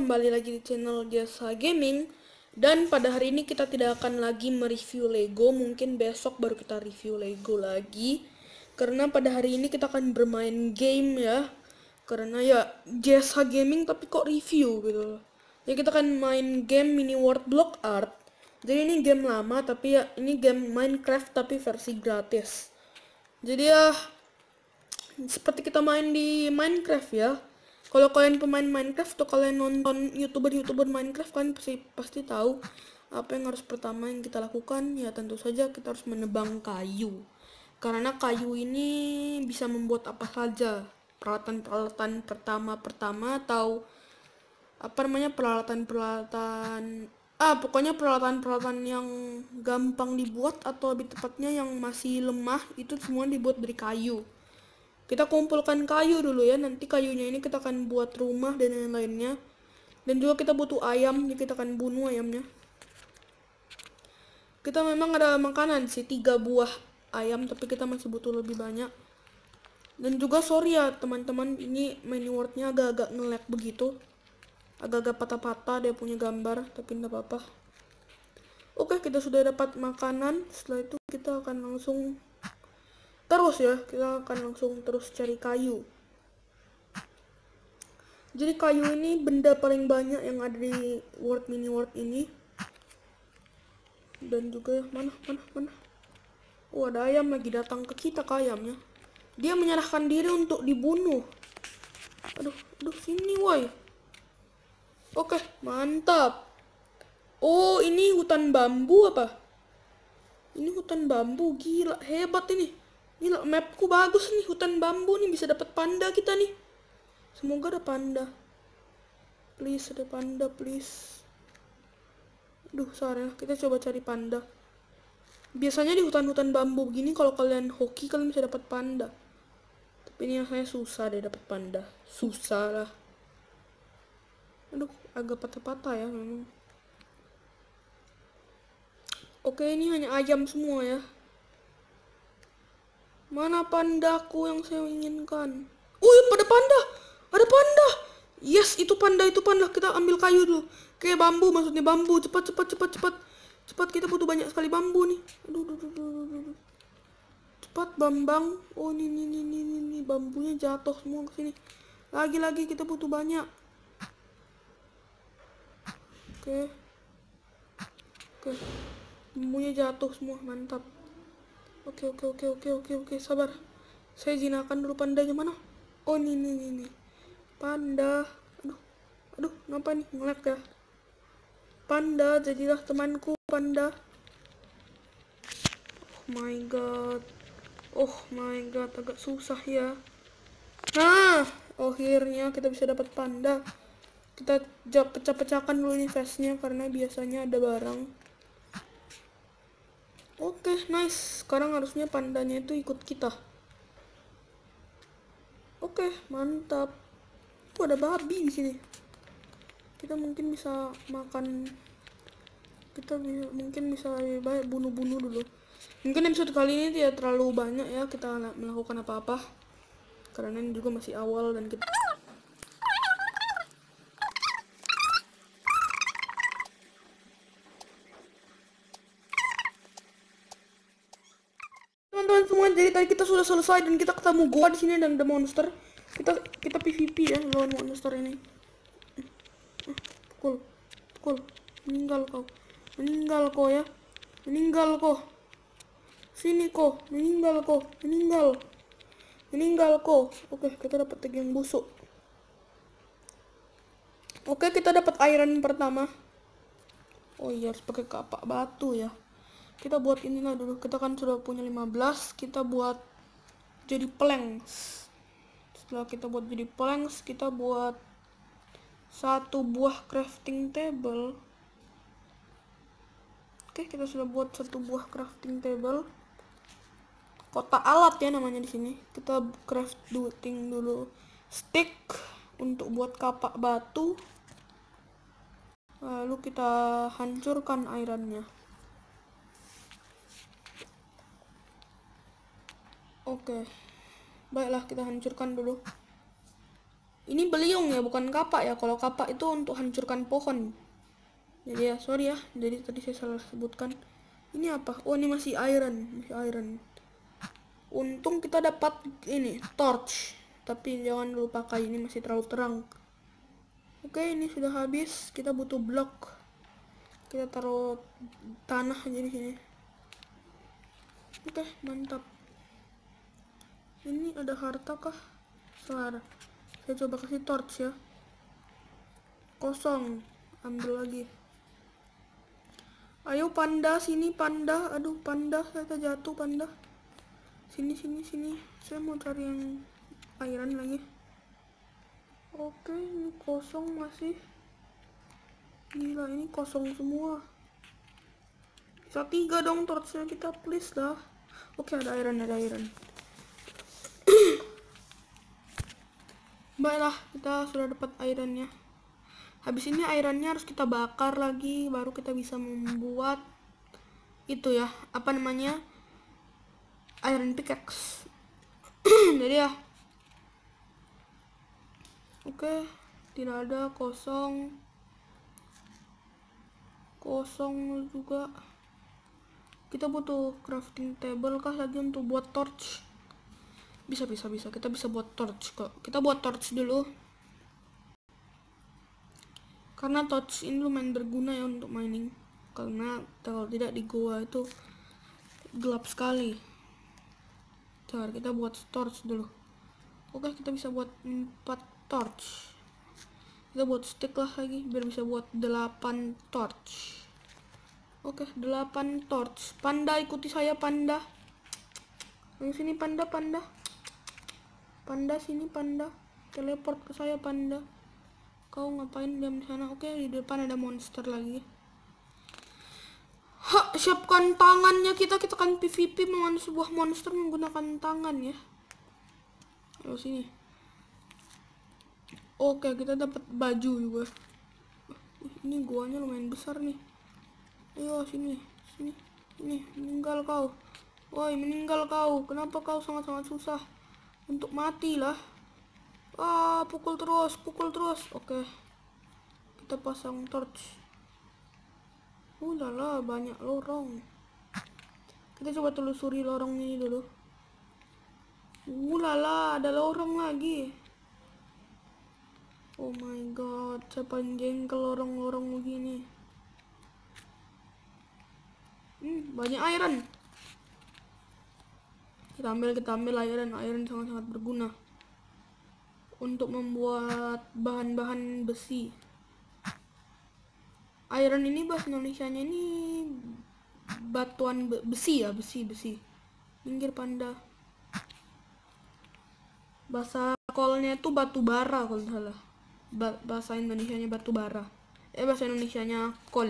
kembali lagi di channel Jasa Gaming. Dan pada hari ini kita tidak akan lagi mereview Lego. Mungkin besok baru kita review Lego lagi. Karena pada hari ini kita akan bermain game ya. Karena ya Jasa Gaming tapi kok review gitu. Ya kita akan main game Mini World Block Art. Jadi ini game lama tapi ya ini game Minecraft tapi versi gratis. Jadi ya seperti kita main di Minecraft ya. Kalau kalian pemain Minecraft atau kalian nonton YouTuber Minecraft, kalian pasti tahu apa yang harus pertama yang kita lakukan. Ya tentu saja kita harus menebang kayu. Karena kayu ini bisa membuat apa saja. Peralatan-peralatan pertama atau apa namanya pokoknya peralatan-peralatan yang gampang dibuat atau lebih tepatnya yang masih lemah itu semua dibuat dari kayu. Kita kumpulkan kayu dulu ya, nanti kayunya ini kita akan buat rumah dan lain-lainnya. Dan juga kita butuh ayam, jadi kita akan bunuh ayamnya. Kita memang ada makanan sih, 3 buah ayam, tapi kita masih butuh lebih banyak. Dan juga sorry ya teman-teman, ini menu wordnya agak-agak nge-lag begitu. Agak-agak patah-patah dia punya gambar, tapi tidak apa-apa. Oke, kita sudah dapat makanan, setelah itu kita akan langsung kita akan langsung terus cari kayu. Jadi kayu ini benda paling banyak yang ada di mini world ini. Dan juga mana. Oh, ada ayam lagi datang ke kita ayamnya. Dia menyerahkan diri untuk dibunuh. Aduh, sini woi. Oke, mantap. Oh, ini hutan bambu apa? Ini hutan bambu, gila, hebat ini. Gila, mapku bagus nih, hutan bambu nih, bisa dapat panda kita nih. Semoga ada panda. Please, ada panda, please. Aduh, salah, kita coba cari panda. Biasanya di hutan-hutan bambu begini kalau kalian hoki kalian bisa dapat panda. Tapi ini rasanya susah deh dapat panda. Susah lah. Aduh, agak patah-patah ya memang. Oke, ini hanya ayam semua ya. Mana pandaku yang saya inginkan? Pada panda. Ada panda. Yes, itu panda. Kita ambil kayu dulu. Kayak bambu, maksudnya bambu. Cepat. Cepat, kita butuh banyak sekali bambu nih. Aduh. Cepat, Bambang. Oh, ini bambunya jatuh semua ke sini. Lagi kita butuh banyak. Oke. Bambunya jatuh semua, mantap. Oke, sabar. Saya jinakan dulu pandanya mana? Oh, ini. Panda. Aduh, kenapa nih nge-lag ya? Panda, jadilah temanku, panda. Oh my god, agak susah ya. Nah, akhirnya kita bisa dapat panda. Kita pecah-pecahkan dulu nih vestnya karena biasanya ada barang. Oke, nice. Sekarang harusnya pandanya itu ikut kita. Oke, mantap. Ada babi di sini. Kita mungkin bisa makan. Mungkin bisa baik bunuh-bunuh dulu. Mungkin episode kali ini tidak terlalu banyak ya kita melakukan apa-apa. Karena ini juga masih awal dan kita teman-teman semua, jadi tadi kita sudah selesai dan kita ketemu gua di sini dan ada monster. Kita PVP ya lawan monster ini. Pukul. Meninggal kau ya. Sini kau. Meninggal kau. Oke, kita dapat tag yang busuk. Oke, kita dapat iron pertama. Oh iya, harus pakai kapak batu ya. Kita buat inilah dulu. Kita kan sudah punya 15. Kita buat jadi planks. Setelah kita buat jadi planks, kita buat 1 buah crafting table. Oke, kita sudah buat 1 buah crafting table. Kotak alat ya namanya di sini. Kita crafting dulu stick untuk buat kapak batu. Lalu kita hancurkan ironnya. Oke. Baiklah, kita hancurkan dulu. Ini beliung ya, bukan kapak ya. Kalau kapak itu untuk hancurkan pohon. Jadi ya, sorry ya. Jadi tadi saya salah sebutkan. Ini apa? Oh, ini masih iron. Masih iron. Untung kita dapat ini, torch. Tapi jangan dulu pakai, ini masih terlalu terang. Oke, ini sudah habis. Kita butuh blok. Kita taruh tanah aja di sini. Oke, mantap. Ini ada harta kah? Suara. Saya coba kasih torch ya. Kosong. Ambil lagi. Ayo panda, sini panda. Aduh, panda, saya terjatuh panda. Sini. Saya mau cari yang iron lagi. Oke, ini kosong masih. Gila, ini kosong semua. Bisa 3 dong torchnya kita, please dah. Oke, ada iron. Baiklah, kita sudah dapat ironnya. Habis ini ironnya harus kita bakar lagi, baru kita bisa membuat itu ya, apa namanya, iron pickaxe. Jadi ya, oke, tidak ada, kosong juga. Kita butuh crafting table kah lagi untuk buat torch? Bisa. Kita bisa buat torch kok. Kita buat torch dulu. Karena torch ini lumayan berguna ya untuk mining. Karena kalau tidak di gua itu gelap sekali. Bentar, kita buat torch dulu. Oke, kita bisa buat 4 torch. Kita buat stick lah lagi biar bisa buat 8 torch. Oke, 8 torch. Panda, ikuti saya panda. Yang sini panda. Panda, sini panda. Teleport ke saya panda. Kau ngapain diam di sana? Oke, di depan ada monster lagi. Siapkan tangannya, kita kan PvP melawan sebuah monster menggunakan tangan ya. Ayo sini. Oke, kita dapat baju juga. Ini guanya lumayan besar nih. Ayo sini. Meninggal kau. Woi, meninggal kau. Kenapa kau sangat-sangat susah untuk mati lah? Pukul terus. Oke, kita pasang torch. Udahlah, banyak lorong. Kita coba telusuri lorong ini dulu. Ada lorong lagi. Oh my god, saya paling jengkel lorong-lorong begini. Banyak iron. Kita ambil iron sangat-sangat berguna untuk membuat bahan-bahan besi. Iron ini bahasa Indonesianya ini batuan besi ya, besi. Minggir panda. Bahasa kolnya itu batu bara kalau salah. Bahasa Indonesianya batu bara. Bahasa Indonesianya kol.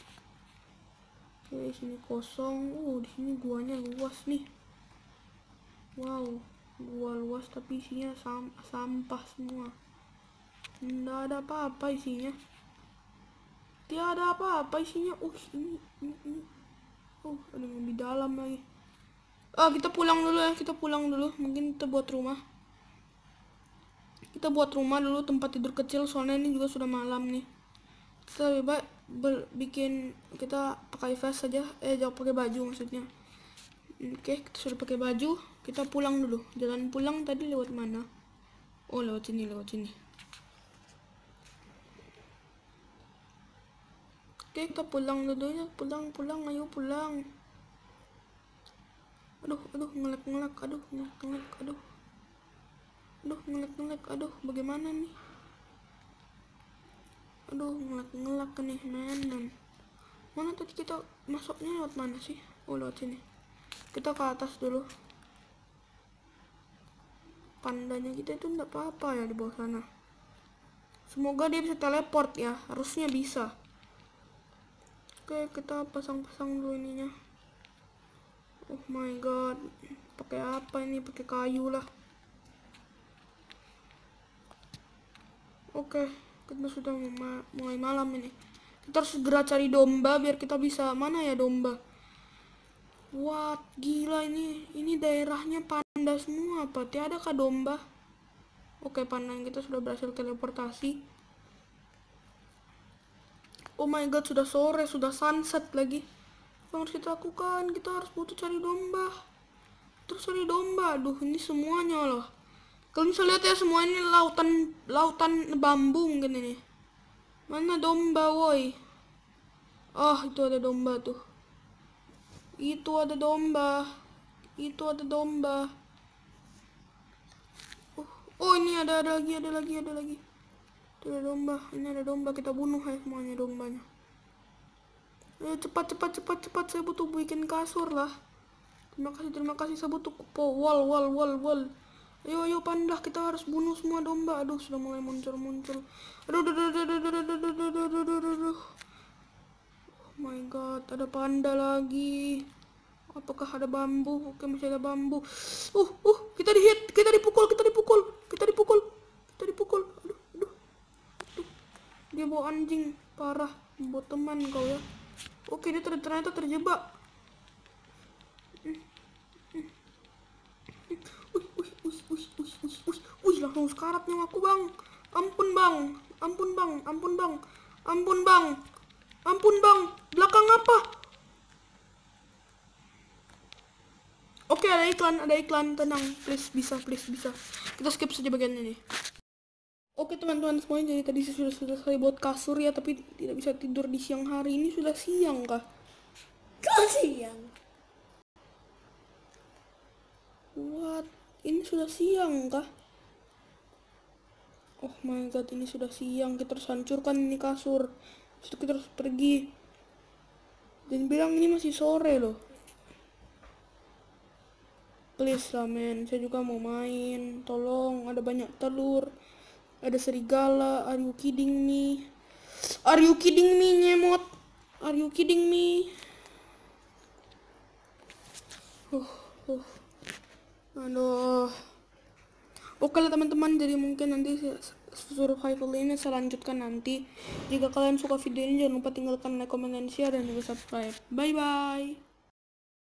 Oke, sini kosong. Di sini guanya luas nih. Wow, gua luas tapi isinya sampah semua. Nggak ada apa-apa isinya. Tiada apa-apa isinya. Ini. Ada yang di dalam lagi. Kita pulang dulu. Mungkin kita buat rumah. Kita buat rumah dulu, tempat tidur kecil, soalnya ini juga sudah malam nih. Kita lebih baik bikin, kita pakai vest saja. Jangan pakai baju maksudnya. Oke, kita sudah pakai baju. Kita pulang dulu. Jalan pulang tadi lewat mana? Lewat sini. Oke, kita pulang dulu ya. Ayo pulang. Aduh, ngelek. Aduh, bagaimana nih? Aduh, ngelek nih, men. Mana tadi kita masuknya lewat mana sih? Lewat sini. Kita ke atas dulu. Pandanya kita itu enggak apa-apa ya di bawah sana. Semoga dia bisa teleport ya. Harusnya bisa. Oke, kita pasang dulu ininya. Oh my god. Pakai apa ini? Pakai kayu lah. Oke, kita sudah mulai malam ini. Kita harus segera cari domba biar kita bisa. Mana ya domba? Gila ini daerahnya panda semua apa? Tiada kah domba? Oke, pandan kita sudah berhasil teleportasi. Oh my god, sudah sore, sudah sunset lagi. Yang harus kita lakukan, kita harus butuh cari domba. Terus cari domba. Aduh, ini semuanya loh. Kalian bisa lihat ya, semua ini lautan bambu mungkin ini. Mana domba, woi? Oh, itu ada domba tuh. Itu ada domba. Itu ada domba. Oh, ini ada lagi. Itu ada domba. Ini ada domba, kita bunuh ya semuanya dombanya. Ayo cepat. Saya butuh bikin kasur lah. Terima kasih. Saya butuh wall. Ayo pandah, kita harus bunuh semua domba. Aduh, sudah mulai muncul. Aduh. Oh my god, ada panda lagi. Apakah ada bambu? Oke, masih ada bambu. Kita dipukul. Aduh. Dia bawa anjing, parah. Buat teman kau ya. Oke, dia ternyata terjebak. Langsung sekarat nyawaku, bang. Ampun bang. Belakang apa? Oke, ada iklan. Tenang, please bisa. Kita skip saja bagian ini. Oke teman-teman semuanya, jadi tadi saya sudah selesai buat kasur ya, tapi tidak bisa tidur di siang hari. Ini sudah siang kah? Siang. What? Ini sudah siang kah? Oh my god, ini sudah siang. Kita harus hancurkan ini kasur. Terus kita harus pergi. Dan bilang ini masih sore loh. Please lah men, saya juga mau main. Tolong, ada banyak telur. Ada serigala. Are you kidding me, nyemot? Are you kidding me? Aduh. Oke lah teman-teman, jadi mungkin nanti survival ini saya lanjutkan nanti. Jika kalian suka video ini, jangan lupa tinggalkan like, comment, dan share, dan juga subscribe. Bye bye.